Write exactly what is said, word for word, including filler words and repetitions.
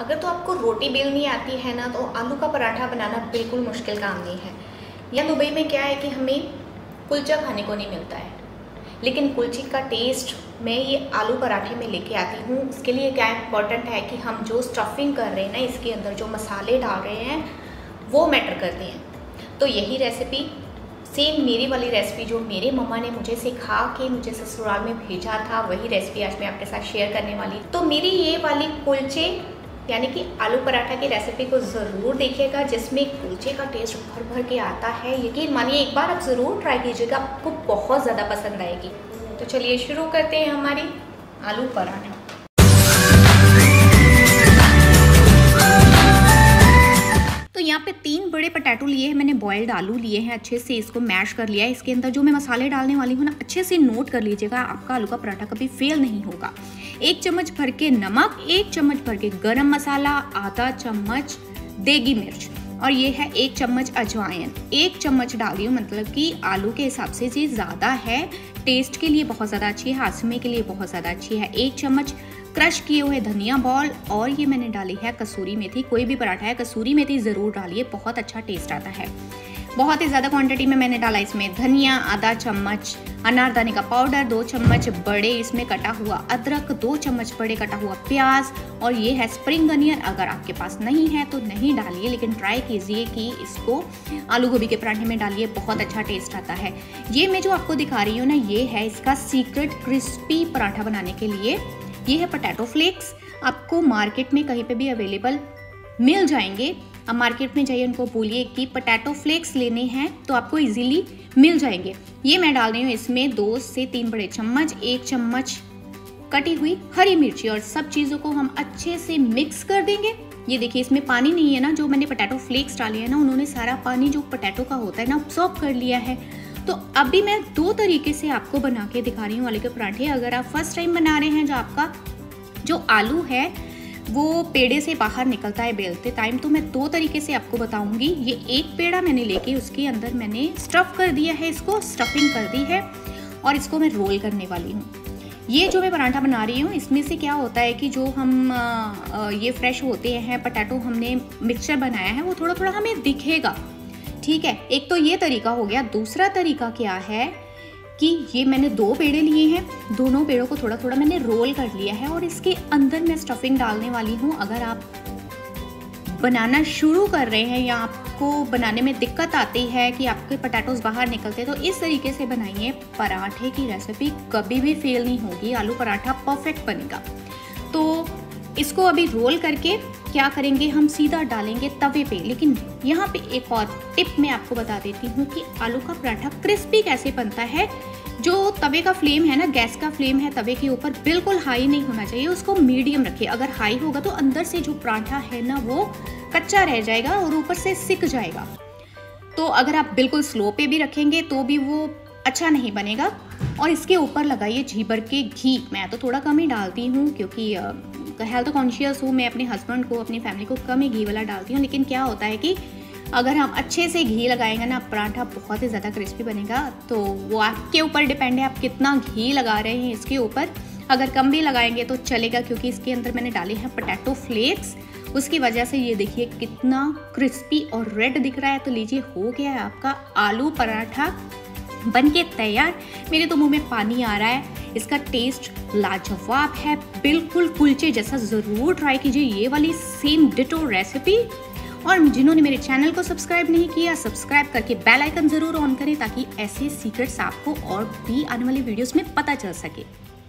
अगर तो आपको रोटी बेलनी आती है ना, तो आलू का पराठा बनाना बिल्कुल मुश्किल काम नहीं है। या दुबई में क्या है कि हमें कुलचा खाने को नहीं मिलता है, लेकिन कुलचे का टेस्ट मैं ये आलू पराठे में लेके आती हूँ। इसके लिए क्या इम्पोर्टेंट है कि हम जो स्टफिंग कर रहे हैं ना, इसके अंदर जो मसाले डाल रहे हैं वो मैटर करते हैं। तो यही रेसिपी सेम मेरी वाली रेसिपी जो मेरे मम्मा ने मुझे सिखा के मुझे ससुराल में भेजा था, वही रेसिपी आज मैं आपके साथ शेयर करने वाली। तो मेरी ये वाली कुलचे यानी कि आलू पराठा की रेसिपी को ज़रूर देखिएगा, जिसमें कुलचे का टेस्ट भर भर के आता है। यकीन मानिए एक बार आप ज़रूर ट्राई कीजिएगा, आपको बहुत ज़्यादा पसंद आएगी। तो चलिए शुरू करते हैं हमारी आलू पराठा। तो यहाँ पे तीन बड़े पोटैटो लिए हैं मैंने, बॉइल्ड आलू लिए हैं, अच्छे से इसको मैश कर लिया है। इसके अंदर जो मैं मसाले डालने वाली हूँ ना, अच्छे से नोट कर लीजिएगा, आपका आलू का पराठा कभी फेल नहीं होगा। एक चम्मच भर के नमक, एक चम्मच भर के गरम मसाला, आधा चम्मच देगी मिर्च और ये है एक चम्मच अजवाइन। एक चम्मच डाली हूँ, मतलब कि आलू के हिसाब से जी ज़्यादा है, टेस्ट के लिए बहुत ज़्यादा अच्छी है, हाजमे के लिए बहुत ज़्यादा अच्छी है। एक चम्मच क्रश किए हुए धनिया बॉल और ये मैंने डाली है कसूरी मेथी। कोई भी पराठा है कसूरी मेथी ज़रूर डालिए, बहुत अच्छा टेस्ट आता है। बहुत ही ज़्यादा क्वांटिटी में मैंने डाला इसमें धनिया, आधा चम्मच अनारदाने का पाउडर, दो चम्मच बड़े इसमें कटा हुआ अदरक, दो चम्मच बड़े कटा हुआ प्याज और ये है स्प्रिंग अनियन। अगर आपके पास नहीं है तो नहीं डालिए, लेकिन ट्राई कीजिए कि इसको आलू गोभी के पराठे में डालिए, बहुत अच्छा टेस्ट आता है। ये मैं जो आपको दिखा रही हूँ ना, ये है इसका सीक्रेट क्रिस्पी पराठा बनाने के लिए। ये है पोटैटो फ्लेक्स, आपको मार्केट में कहीं पे भी अवेलेबल मिल जाएंगे। अब मार्केट में जाइए, उनको बोलिए कि पोटैटो फ्लेक्स लेने हैं तो आपको इजीली मिल जाएंगे। ये मैं डाल रही हूँ इसमें दो से तीन बड़े चम्मच, एक चम्मच कटी हुई हरी मिर्ची और सब चीज़ों को हम अच्छे से मिक्स कर देंगे। ये देखिए इसमें पानी नहीं है ना, जो मैंने पोटैटो फ्लेक्स डाले हैं ना, उन्होंने सारा पानी जो पोटैटो का होता है ना अब्सॉर्ब कर लिया है। तो अभी मैं दो तरीके से आपको बना के दिखा रही हूँ आलू के पराठे। अगर आप फर्स्ट टाइम बना रहे हैं, जो आपका जो आलू है वो पेड़े से बाहर निकलता है बेलते टाइम, तो मैं दो तरीके से आपको बताऊंगी। ये एक पेड़ा मैंने लेके उसके अंदर मैंने स्टफ कर दिया है, इसको स्टफिंग कर दी है और इसको मैं रोल करने वाली हूँ। ये जो मैं पराठा बना रही हूँ, इसमें से क्या होता है कि जो हम आ, ये फ्रेश होते हैं पोटैटो, हमने मिक्सचर बनाया है, वो थोड़ा थोड़ा हमें दिखेगा। ठीक है, एक तो ये तरीका हो गया। दूसरा तरीका क्या है कि ये मैंने दो पेड़े लिए हैं, दोनों पेड़ों को थोड़ा थोड़ा मैंने रोल कर लिया है और इसके अंदर मैं स्टफिंग डालने वाली हूँ। अगर आप बनाना शुरू कर रहे हैं या आपको बनाने में दिक्कत आती है कि आपके पोटैटोज बाहर निकलते हैं, तो इस तरीके से बनाइए। पराठे की रेसिपी कभी भी फेल नहीं होगी, आलू पराठा परफेक्ट बनेगा। तो इसको अभी रोल करके क्या करेंगे, हम सीधा डालेंगे तवे पे। लेकिन यहाँ पे एक और टिप मैं आपको बता देती हूँ कि आलू का पराठा क्रिस्पी कैसे बनता है। जो तवे का फ्लेम है ना, गैस का फ्लेम है तवे के ऊपर, बिल्कुल हाई नहीं होना चाहिए, उसको मीडियम रखिए। अगर हाई होगा तो अंदर से जो पराठा है ना वो कच्चा रह जाएगा और ऊपर से सिक जाएगा। तो अगर आप बिल्कुल स्लो पे भी रखेंगे तो भी वो अच्छा नहीं बनेगा। और इसके ऊपर लगाइए जी भर के घी। मैं तो थोड़ा कम ही डालती हूँ क्योंकि हेल्थ कॉन्शियस हूँ, मैं अपने हस्बैंड को, अपनी फैमिली को कम ही घी वाला डालती हूँ। लेकिन क्या होता है कि अगर हम अच्छे से घी लगाएंगे ना, पराठा बहुत ही ज़्यादा क्रिस्पी बनेगा। तो वो आपके ऊपर डिपेंड है, आप कितना घी लगा रहे हैं इसके ऊपर। अगर कम भी लगाएंगे तो चलेगा, क्योंकि इसके अंदर मैंने डाले हैं पोटैटो फ्लेक्स, उसकी वजह से ये देखिए कितना क्रिस्पी और रेड दिख रहा है। तो लीजिए, हो गया है आपका आलू पराठा बन के तैयार। मेरे तो मुंह में पानी आ रहा है, इसका टेस्ट लाजवाब है, बिल्कुल कुलचे जैसा। ज़रूर ट्राई कीजिए ये वाली सेम डिटो रेसिपी। और जिन्होंने मेरे चैनल को सब्सक्राइब नहीं किया, सब्सक्राइब करके बेल आइकन ज़रूर ऑन करें, ताकि ऐसे सीक्रेट्स आपको और भी आने वाली वीडियोस में पता चल सके।